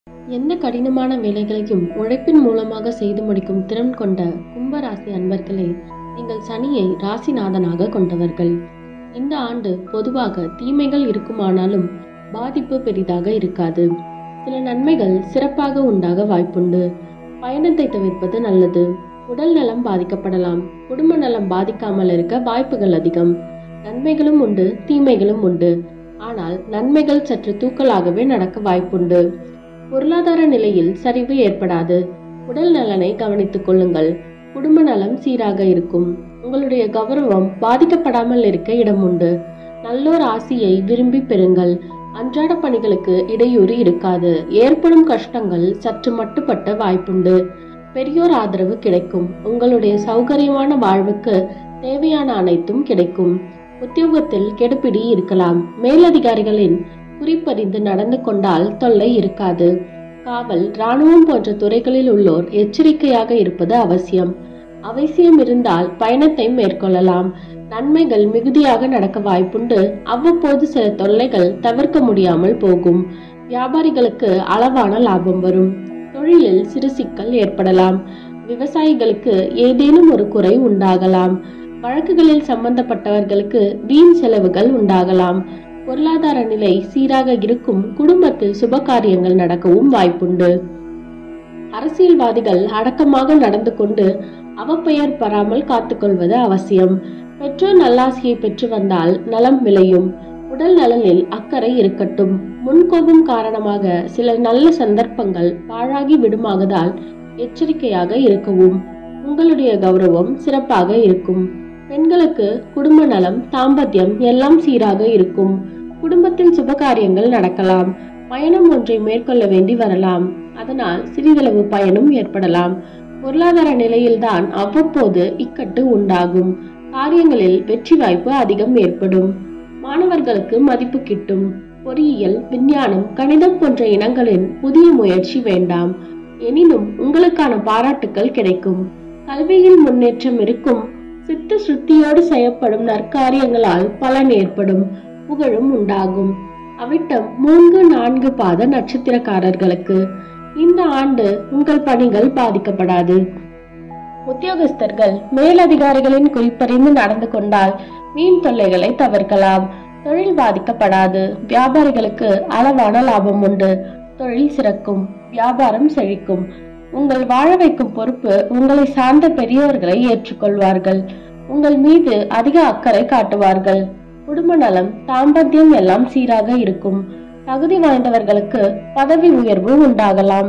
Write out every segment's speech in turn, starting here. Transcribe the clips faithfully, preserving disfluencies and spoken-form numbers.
எந்த கடினமான வேலைகளையும் உழைப்பின் மூலமாக செய்து முடிக்கும் திறன் கொண்ட கும்ப ராசி அன்பர்களே, நீங்கள் சனியை ராசிநாதனாக கொண்டவர்கள். இந்த ஆண்டு பொதுவாக தீமைகள் இருக்குமானாலும் பாதிப்பு பெரிதாக இருக்காது. சில நன்மைகள் சிறப்பாக உண்டாக வாய்ப்புண்டு. பயணத்தை தவிர்ப்பது நல்லது. உடல் நலம் பாதிக்கப்படலாம். குடும்ப நலம் பாதிக்காமல் இருக்க வாய்ப்புகள் அதிகம். நன்மைகளும் உண்டு, தீமைகளும் உண்டு. ஆனால் நன்மைகள் சற்று தூக்கலாகவே நடக்க வாய்ப்புண்டு. பொருளாதார நிலையில் சரிவு ஏற்படாது. உடல் நலனை கவனித்துக் கொள்ளுங்கள். குடும்ப நலம் சீராக இருக்கும். உங்களுடைய கௌரவம் பாதிக்கப்படாமல் இருக்க இடம் உண்டு. நல்லோர் ஆசியை விரும்பி பெறுங்கள். அன்றாட பணிகளுக்கு இடையூறு இருக்காது. ஏற்படும் கஷ்டங்கள் சற்று மட்டுப்பட்ட வாய்ப்புண்டு. பெரியோர் ஆதரவு கிடைக்கும். உங்களுடைய சௌகரியமான வாழ்வுக்கு தேவையான அனைத்தும் கிடைக்கும். உத்தியோகத்தில் கெடுபிடி இருக்கலாம். மேலதிகாரிகளின் குறிப்பறிந்து நடந்து கொண்டால் தொல்லை இருக்காது. காவல், இராணுவம் போன்ற துறைகளில் உள்ளோர் எச்சரிக்கையாக இருப்பது அவசியம். அவசியம் இருந்தால் பயணத்தை மேற்கொள்ளலாம். நன்மைகள் மிகுதியாக நடக்க வாய்ப்புண்டு. அவ்வப்போது சில தொல்லைகள் தவிர்க்க முடியாமல் போகும். வியாபாரிகளுக்கு அளவான லாபம் வரும். தொழிலில் சிறு சிக்கல் ஏற்படலாம். விவசாயிகளுக்கு ஏதேனும் ஒரு குறை உண்டாகலாம். வழக்குகளில் சம்பந்தப்பட்டவர்களுக்கு வீண் செலவுகள் உண்டாகலாம். பொருளாதார நிலை சீராக இருக்கும். குடும்பத்தில் சுப காரியங்கள் நடக்கவும் வாய்ப்புண்டு. அரசியல்வாதிகள் அடக்கமாக நடந்து கொண்டு அவப்பெயர் பெறாமல் காத்துக்கொள்வது அவசியம். பெற்றோர் நல்லாசியை பெற்று வந்தால் நலம் விளையும். உடல் நலனில் அக்கறை இருக்கட்டும். முன்கோபம் காரணமாக சில நல்ல சந்தர்ப்பங்கள் பாழாகி விடுமாகதால் எச்சரிக்கையாக இருக்கவும். உங்களுடைய கௌரவம் சிறப்பாக இருக்கும். பெண்களுக்கு குடும்ப நலம், தாம்பத்தியம் எல்லாம் சீராக இருக்கும். குடும்பத்தில் சுபகாரியங்கள் நடக்கலாம். பயணம் ஒன்றை மேற்கொள்ள வேண்டி வரலாம். அதனால் சிறிதளவு பயனும் ஏற்படலாம். பொருளாதார நிலையில்தான் அவ்வப்போது இக்கட்டு உண்டாகும். காரியங்களில் வெற்றி வாய்ப்பு அதிகம் ஏற்படும். மாணவர்களுக்கு மதிப்பு கிட்டும். பொறியியல், விஞ்ஞானம், கணிதம் போன்ற இனங்களின் புதிய முயற்சி வேண்டாம். எனினும் உங்களுக்கான பாராட்டுக்கள் கிடைக்கும். கல்வியில் முன்னேற்றம் இருக்கும். சித்த சுத்தியோடு செய்யப்படும் நற்காரியங்களால் பலன் ஏற்படும். புகழும் உண்டாகும். அவிட்டம் மூன்று நான்கு பாத நட்சத்திரக்காரர்களுக்கு இந்த ஆண்டு உங்கள் பணிகள் பாதிக்கப்படாது. உத்தியோகஸ்தர்கள் மேலதிகாரிகளின் குறிப்பறிந்து நடந்து கொண்டால் மீன் தொல்லைகளை தவிர்க்கலாம். தொழில் பாதிக்கப்படாது. வியாபாரிகளுக்கு அளவான லாபம் உண்டு. தொழில் சிறக்கும். வியாபாரம் செழிக்கும். உங்கள் வாழ வைக்கும் பொறுப்பு உங்களை சார்ந்த பெரியோர்களை ஏற்றுக்கொள்வார்கள். உங்கள் மீது அதிக அக்கறை காட்டுவார்கள். குடும்ப நலம், தாம்பத்தியம் எல்லாம் சீராக இருக்கும். தகுதி வாய்ந்தவர்களுக்கு பதவி உயர்வு உண்டாகலாம்.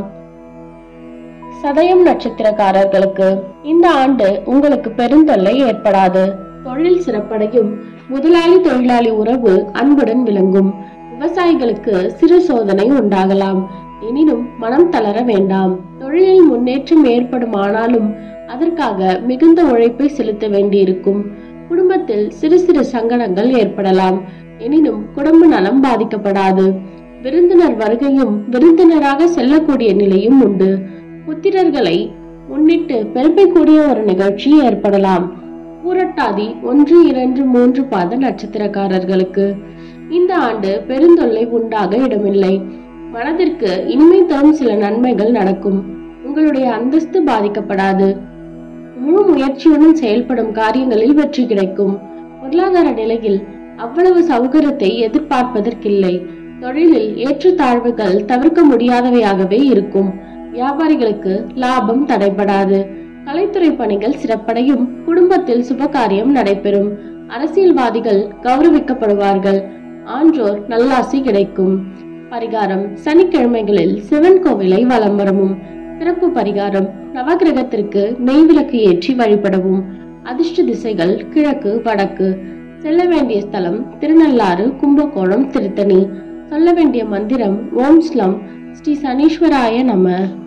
சதயம் நட்சத்திரக்காரர்களுக்கு இந்த ஆண்டு உங்களுக்கு பெருந்தொல்லை ஏற்படாது. தொழில் சிறப்படையும். முதலாளி தொழிலாளி உறவு அன்புடன் விளங்கும். விவசாயிகளுக்கு சிறு சோதனை உண்டாகலாம். எனினும் மனம் தளர வேண்டாம். தொழிலில் முன்னேற்றம் ஏற்படுமானாலும் அதற்காக மிகுந்த உழைப்பை செலுத்த வேண்டியிருக்கும். குடும்பத்தில் சிறு சிறு சங்கடங்கள் ஏற்படலாம். எனினும் குடும்ப நலம் பாதிக்கப்படாது. விருந்தினர் வருகையும் விருந்தினராக செல்லக்கூடிய நிலையும் உண்டு. புத்திரர்களை முன்னிட்டு பெருமைக்கூடிய ஒரு நிகழ்ச்சி ஏற்படலாம். பூரட்டாதி ஒன்று இரண்டு மூன்று பாத நட்சத்திரக்காரர்களுக்கு இந்த ஆண்டு பெருந்தொல்லை உண்டாக இடமில்லை. மனதிற்கு இனிமை தரும் சில நன்மைகள் நடக்கும். உங்களுடைய அந்தஸ்து பாதிக்கப்படாது. முழு முயற்சியுடன் செயல்படும் காரியங்களில் வெற்றி கிடைக்கும். பொருளாதார நிலையில் அவ்வளவு சௌகரியத்தை எதிர்பார்ப்பதற்கில்லை. தொழிலில் ஏற்றத்தாழ்வுகள் தவிர்க்க முடியாதவையாகவே இருக்கும். வியாபாரிகளுக்கு லாபம் தடைபடாது. கலைத்துறை பணிகள் சிறப்படையும். குடும்பத்தில் சுபகாரியம் நடைபெறும். அரசியல்வாதிகள் கௌரவிக்கப்படுவார்கள். ஆன்றோர் நல்லாசி கிடைக்கும். பரிகாரம்: சனிக்கிழமைகளில் சிவன் கோவிலை வலம் வரவும். சிறப்பு பரிகாரம்: நவகிரகத்திற்கு நெய் விளக்கு ஏற்றி வழிபடவும். அதிர்ஷ்ட திசைகள் கிழக்கு, வடக்கு. செல்ல வேண்டிய ஸ்தலம் திருநள்ளாறு, கும்பகோணம், திருத்தணி. சொல்ல வேண்டிய மந்திரம்: ஓம் ஸ்லம் ஸ்ரீ சனீஸ்வராய நம.